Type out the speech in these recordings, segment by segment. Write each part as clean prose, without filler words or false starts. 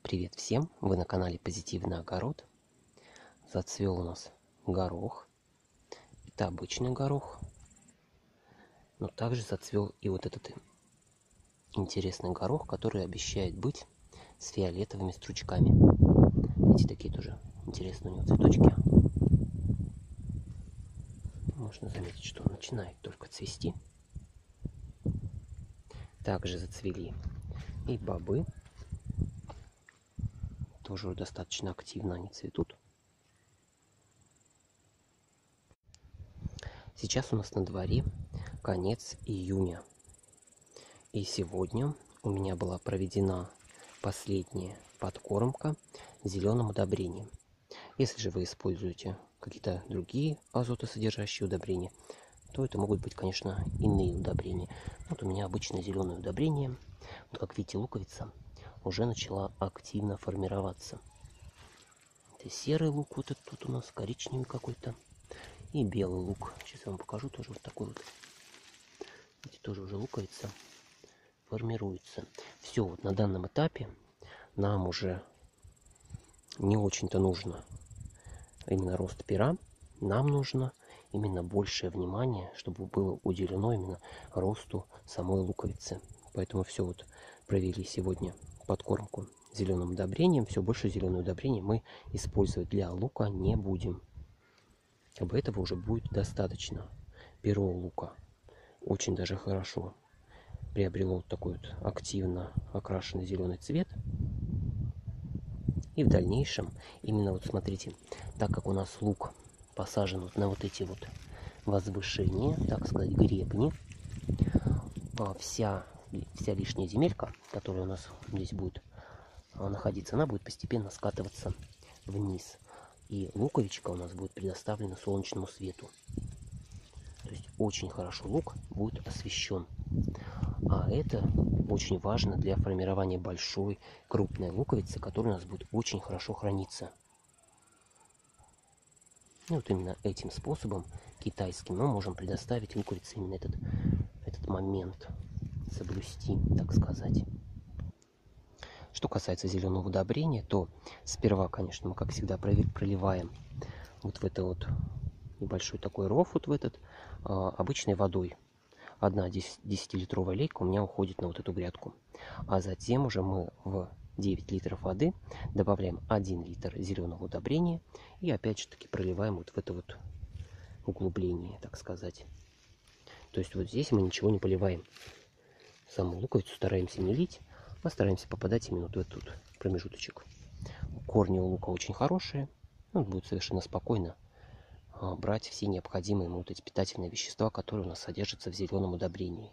Привет всем! Вы на канале Позитивный огород. Зацвел у нас горох. Это обычный горох. Но также зацвел и вот этот интересный горох, который обещает быть с фиолетовыми стручками. Эти такие тоже интересные у него цветочки. Можно заметить, что он начинает только цвести. Также зацвели и бобы. Тоже достаточно активно они цветут. Сейчас у нас на дворе конец июня. И сегодня у меня была проведена последняя подкормка зеленым удобрением. Если же вы используете какие-то другие азотосодержащие удобрения, то это могут быть, конечно, иные удобрения. Вот у меня обычное зеленое удобрение. Вот как видите, луковица уже начала активно формироваться. Это серый лук, вот этот тут у нас коричневый какой-то. И белый лук. Сейчас я вам покажу тоже вот такой вот. Видите, тоже уже луковица формируется. Все, вот на данном этапе нам уже не очень-то нужно именно рост пера. Нам нужно именно большее внимание, чтобы было уделено именно росту самой луковицы. Поэтому все вот провели сегодня подкормку зеленым удобрением. Все больше зеленое удобрение мы использовать для лука не будем. Об этого уже будет достаточно. Перо лука очень даже хорошо приобрело вот такой вот активно окрашенный зеленый цвет. И в дальнейшем, именно вот смотрите, так как у нас лук посажен вот на вот эти вот возвышения, так сказать, гребни, вся лишняя земелька, которая у нас здесь будет находиться, она будет постепенно скатываться вниз. И луковичка у нас будет предоставлена солнечному свету. То есть очень хорошо лук будет освещен. А это очень важно для формирования большой, крупной луковицы, которая у нас будет очень хорошо храниться. И вот именно этим способом, китайским, мы можем предоставить луковице именно этот момент, соблюсти, так сказать. Что касается зеленого удобрения, то сперва, конечно, мы, как всегда, проливаем вот в это вот небольшой такой ров, вот в этот, обычной водой. Одна 10-литровая лейка у меня уходит на вот эту грядку. А затем уже мы в 9 литров воды добавляем 1 литр зеленого удобрения и опять же таки проливаем вот в это вот углубление, так сказать. То есть вот здесь мы ничего не поливаем. Саму луковицу стараемся не лить, а стараемся попадать именно вот в этот промежуточек. Корни у лука очень хорошие, он будет совершенно спокойно брать все необходимые ему вот эти питательные вещества, которые у нас содержатся в зеленом удобрении.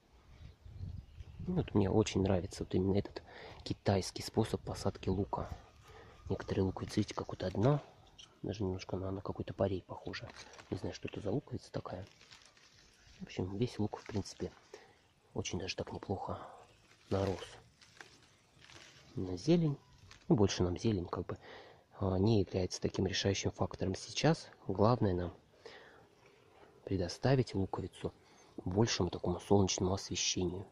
Вот мне очень нравится вот именно этот китайский способ посадки лука. Некоторые луковицы, видите, как вот одна, даже немножко на какой-то парей похожа. Не знаю, что это за луковица такая. В общем, весь лук, в принципе, очень даже так неплохо нарос. На зелень, ну, больше нам зелень как бы не является таким решающим фактором сейчас. Главное нам предоставить луковицу большему такому солнечному освещению.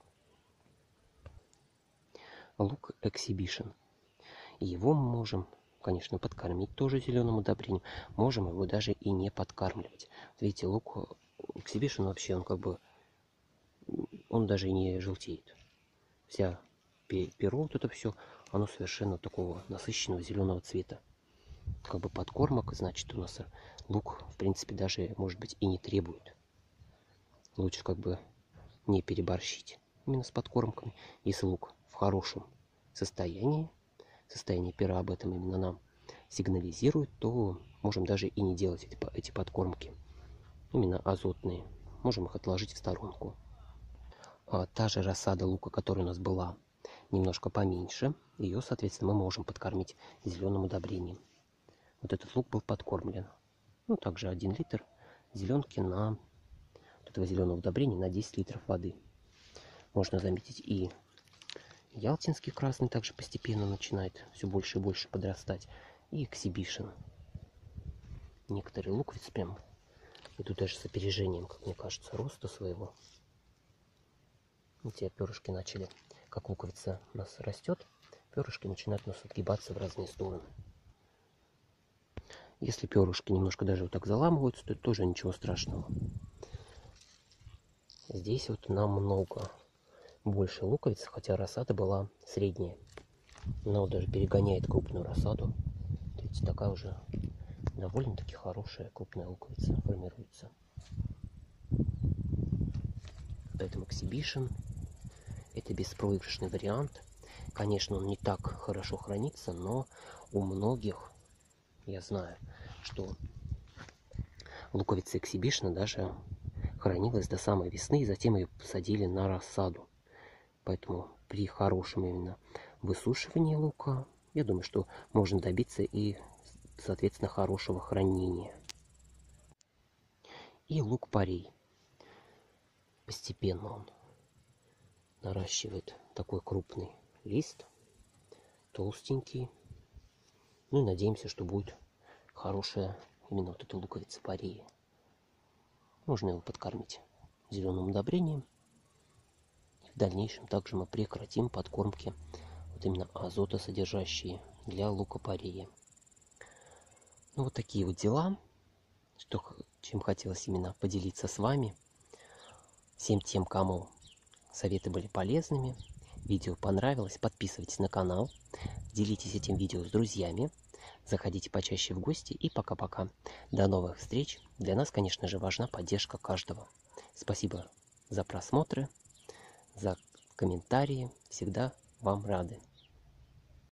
Лук Exhibition. Его мы можем, конечно, подкормить тоже зеленым удобрением. Можем его даже и не подкармливать. Видите, лук Exhibition вообще, он как бы, он даже и не желтеет. Вся перо, вот это все, оно совершенно такого насыщенного зеленого цвета. Как бы подкормок, значит, у нас лук, в принципе, даже, может быть, и не требует. Лучше как бы не переборщить именно с подкормками. Если лук в хорошем состояние пера об этом именно нам сигнализирует, то можем даже и не делать эти подкормки. Именно азотные. Можем их отложить в сторонку. Та же рассада лука, которая у нас была немножко поменьше, ее, соответственно, мы можем подкормить зеленым удобрением. Вот этот лук был подкормлен. Ну, также 1 литр зеленки на вот этого зеленого удобрения на 10 литров воды. Можно заметить, и ялтинский красный также постепенно начинает все больше и больше подрастать. И Exhibition. Некоторые луковицы прям идут даже с опережением, как мне кажется, роста своего. Эти перышки начали, как луковица у нас растет, перышки начинают у нас отгибаться в разные стороны. Если перышки немножко даже вот так заламываются, то тоже ничего страшного. Здесь вот намного больше луковиц, хотя рассада была средняя. Она вот даже перегоняет крупную рассаду. Видите, такая уже довольно-таки хорошая крупная луковица формируется. Поэтому Exhibition это беспроигрышный вариант. Конечно, он не так хорошо хранится, но у многих, я знаю, что луковица Exhibition даже хранилась до самой весны, и затем ее посадили на рассаду. Поэтому при хорошем именно высушивании лука, я думаю, что можно добиться и, соответственно, хорошего хранения. И лук-порей. Постепенно он наращивает такой крупный лист, толстенький. Ну и надеемся, что будет хорошая именно вот эта луковица порей. Можно его подкормить зеленым удобрением. И в дальнейшем также мы прекратим подкормки вот именно азотосодержащие для лука-порея. Ну вот такие вот дела, чем хотелось именно поделиться с вами. Всем тем, кому советы были полезными, видео понравилось, подписывайтесь на канал, делитесь этим видео с друзьями, заходите почаще в гости и пока-пока. До новых встреч. Для нас, конечно же, важна поддержка каждого. Спасибо за просмотры, за комментарии. Всегда вам рады.